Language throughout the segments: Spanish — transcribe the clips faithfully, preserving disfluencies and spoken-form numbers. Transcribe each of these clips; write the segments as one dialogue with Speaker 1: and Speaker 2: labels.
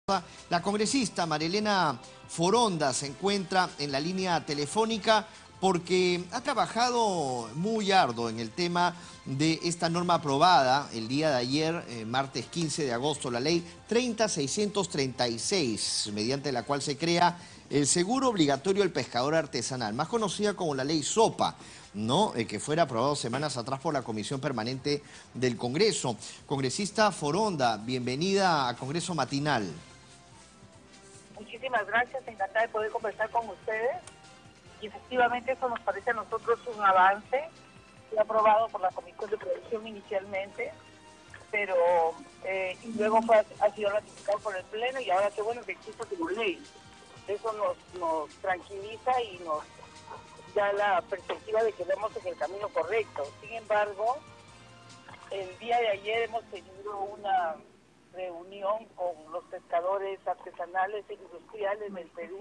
Speaker 1: La congresista Marilena Foronda se encuentra en la línea telefónica porque ha trabajado muy arduo en el tema de esta norma aprobada el día de ayer, eh, martes quince de agosto, la ley treinta mil seiscientos treinta y seis, mediante la cual se crea el seguro obligatorio del pescador artesanal, más conocida como la ley SOPA, ¿no? Eh, que fuera aprobado semanas atrás por la Comisión Permanente del Congreso. Congresista Foronda, bienvenida a Congreso Matinal.
Speaker 2: Muchísimas gracias, encantada de poder conversar con ustedes. Y efectivamente eso nos parece a nosotros un avance. Fue aprobado por la Comisión de Producción inicialmente, pero eh, y luego fue, ha sido ratificado por el Pleno, y ahora qué bueno que exista como ley. Eso nos, nos tranquiliza y nos da la perspectiva de que vamos en el camino correcto. Sin embargo, el día de ayer hemos tenido una reunión con los pescadores artesanales e industriales del Perú,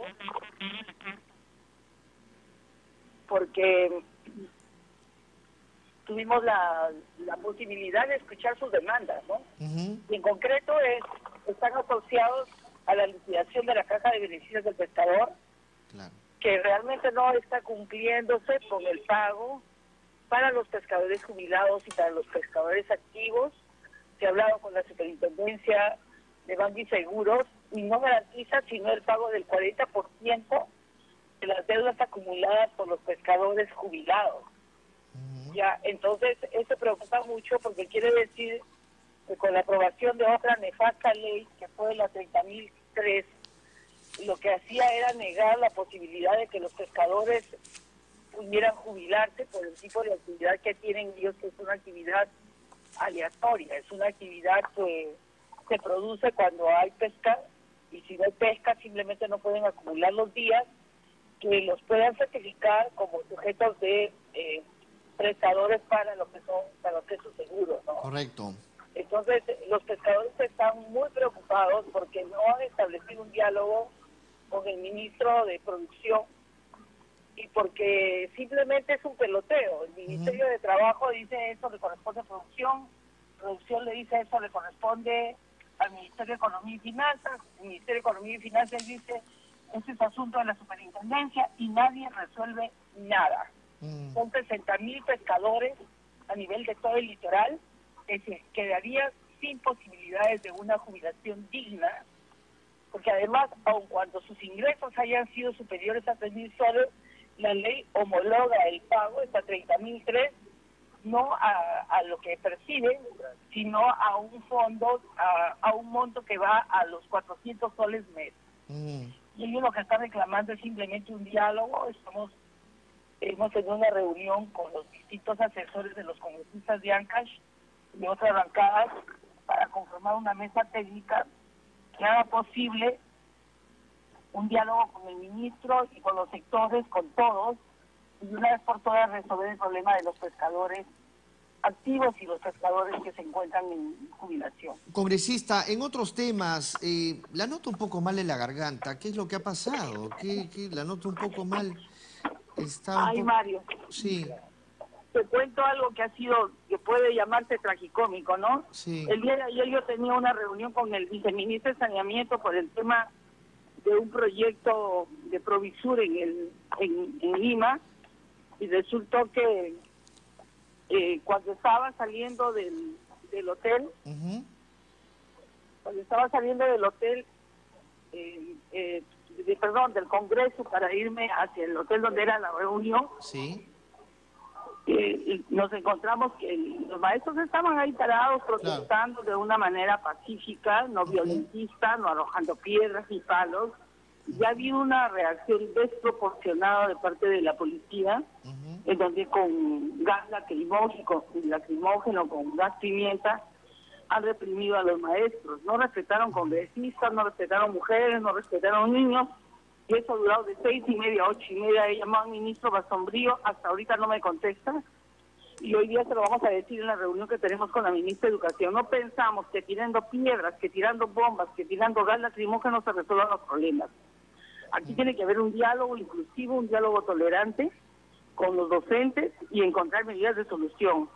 Speaker 2: porque tuvimos la, la posibilidad de escuchar sus demandas, ¿no? Uh-huh. Y en concreto es, están asociados a la liquidación de la caja de beneficios del pescador, claro, que realmente no está cumpliéndose con el pago para los pescadores jubilados y para los pescadores activos. Se ha hablado con la Superintendencia de Banco y Seguros y no garantiza sino el pago del cuarenta por ciento de las deudas acumuladas por los pescadores jubilados. Uh-huh. Ya, entonces eso preocupa mucho porque quiere decir que con la aprobación de otra nefasta ley, que fue la treinta mil tres, lo que hacía era negar la posibilidad de que los pescadores pudieran jubilarse por el tipo de actividad que tienen ellos, que es una actividad aleatoria, es una actividad que se produce cuando hay pesca, y si no hay pesca simplemente no pueden acumular los días que los puedan certificar como sujetos de eh, prestadores para lo que son, para lo que es su seguro, ¿no?
Speaker 1: Correcto.
Speaker 2: Entonces los pescadores están muy preocupados porque no han establecido un diálogo con el ministro de Producción y porque simplemente es un peloteo. El Ministerio uh-huh. de Trabajo dice eso le corresponde a Producción, Producción le dice eso le corresponde al Ministerio de Economía y Finanzas, el Ministerio de Economía y Finanzas dice ese es asunto de la Superintendencia y nadie resuelve nada. Uh-huh. Son sesenta mil pescadores a nivel de todo el litoral que se quedarían sin posibilidades de una jubilación digna, porque además, aun cuando sus ingresos hayan sido superiores a tres mil soles, la ley homologa el pago, está treinta mil tres, no a, a lo que perciben, sino a un fondo, a, a un monto que va a los cuatrocientos soles mes. Mm. Y ellos lo que están reclamando es simplemente un diálogo. Estamos, hemos tenido una reunión con los distintos asesores de los congresistas de Ancash y de otras bancadas para conformar una mesa técnica que haga posible un diálogo con el ministro y con los sectores, con todos, y una vez por todas resolver el problema de los pescadores activos y los pescadores que se encuentran en jubilación.
Speaker 1: Congresista, en otros temas, eh, la noto un poco mal en la garganta. ¿Qué es lo que ha pasado? ¿Qué, qué, la noto un poco mal? Está un
Speaker 2: Ay,
Speaker 1: po...
Speaker 2: Mario.
Speaker 1: Sí.
Speaker 2: Te cuento algo que ha sido, que puede llamarse tragicómico, ¿no?
Speaker 1: Sí.
Speaker 2: El día de ayer yo tenía una reunión con el viceministro de Saneamiento por el tema de un proyecto de Provisur en, el, en, en Lima, y resultó que eh, cuando estaba saliendo del, del hotel, uh-huh. cuando estaba saliendo del hotel, eh, eh, de, perdón, del Congreso para irme hacia el hotel donde era la reunión,
Speaker 1: sí.
Speaker 2: Eh, nos encontramos que los maestros estaban ahí parados protestando, claro, de una manera pacífica, no uh-huh. violentista, no arrojando piedras ni palos. Ya había una reacción desproporcionada de parte de la policía, uh-huh. en donde con gas lacrimógeno, lacrimógeno, con gas pimienta, han reprimido a los maestros. No respetaron congresistas, no respetaron mujeres, no respetaron niños. Y eso ha durado de seis y media a ocho y media. He llamado al ministro Basombrío, hasta ahorita no me contesta. Y hoy día se lo vamos a decir en la reunión que tenemos con la ministra de Educación. No pensamos que tirando piedras, que tirando bombas, que tirando gas lacrimógeno se resuelvan los problemas. Aquí tiene que haber un diálogo inclusivo, un diálogo tolerante con los docentes y encontrar medidas de solución.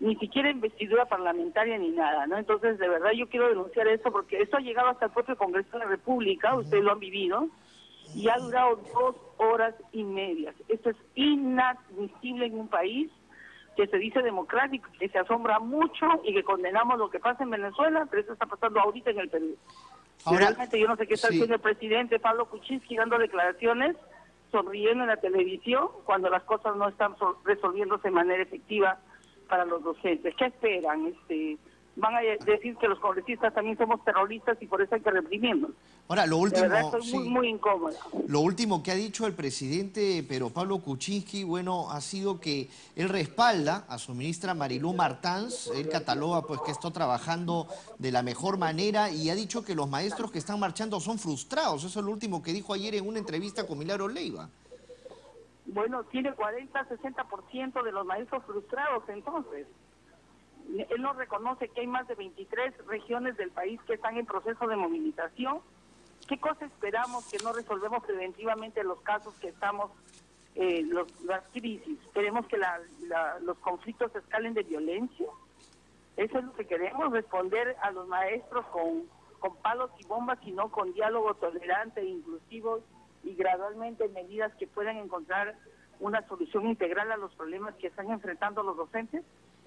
Speaker 2: ni siquiera investidura parlamentaria ni nada, ¿no? Entonces, de verdad, yo quiero denunciar esto porque esto ha llegado hasta el propio Congreso de la República, ustedes lo han vivido, y ha durado dos horas y media. Esto es inadmisible en un país que se dice democrático, que se asombra mucho y que condenamos lo que pasa en Venezuela, pero eso está pasando ahorita en el Perú. Ahora, realmente yo no sé qué está sí. haciendo el presidente Pablo Kuczynski dando declaraciones, sonriendo en la televisión, cuando las cosas no están resolviéndose de manera efectiva para los docentes. ¿Qué esperan? Este, van a decir que los congresistas también somos terroristas y por eso hay que reprimirnos.
Speaker 1: Ahora, lo último,
Speaker 2: de verdad estoy
Speaker 1: sí,
Speaker 2: muy, muy incómoda.
Speaker 1: Lo último que ha dicho el presidente, pero Pablo Kuczynski, bueno, ha sido que él respalda a su ministra Marilú Martans. Él cataloga pues que está trabajando de la mejor manera y ha dicho que los maestros que están marchando son frustrados. Eso es lo último que dijo ayer en una entrevista con Milagros Leiva.
Speaker 2: Bueno, tiene cuarenta, sesenta por ciento de los maestros frustrados, entonces. Él no reconoce que hay más de veintitrés regiones del país que están en proceso de movilización. ¿Qué cosa esperamos que no resolvemos preventivamente los casos que estamos, eh, los, las crisis? ¿Queremos que la, la, los conflictos escalen de violencia? Eso es lo que queremos, responder a los maestros con, con palos y bombas, sino con diálogo tolerante e inclusivo y gradualmente medidas que puedan encontrar una solución integral a los problemas que están enfrentando los docentes.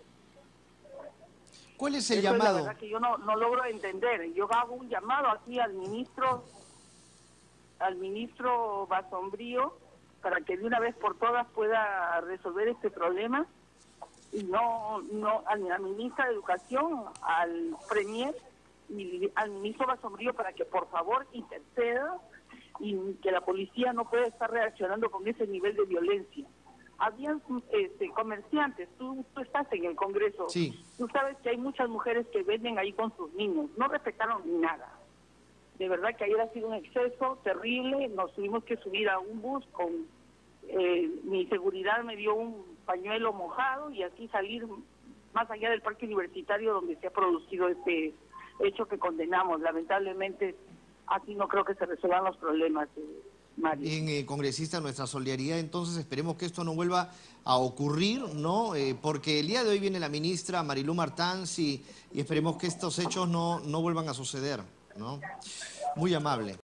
Speaker 1: ¿Cuál es el
Speaker 2: Eso
Speaker 1: llamado?
Speaker 2: Es la verdad que yo no, no logro entender. Yo hago un llamado aquí al ministro, al ministro Basombrío, para que de una vez por todas pueda resolver este problema, y no, no a la ministra de Educación, al premier y al ministro Basombrío, para que por favor interceda y que la policía no pueda estar reaccionando con ese nivel de violencia. Habían este, comerciantes, tú, tú estás en el Congreso,
Speaker 1: sí.
Speaker 2: Tú sabes que hay muchas mujeres que venden ahí con sus niños, no respetaron nada. De verdad que ayer ha sido un exceso terrible, nos tuvimos que subir a un bus con, eh, mi seguridad me dio un pañuelo mojado y así salir más allá del parque universitario donde se ha producido este hecho que condenamos. Lamentablemente así no creo que se resuelvan los problemas. Eh,
Speaker 1: Bien, eh, congresista, nuestra solidaridad, entonces esperemos que esto no vuelva a ocurrir, ¿no? Eh, porque el día de hoy viene la ministra Marilú Martans y, y esperemos que estos hechos no, no vuelvan a suceder, ¿no? Muy amable.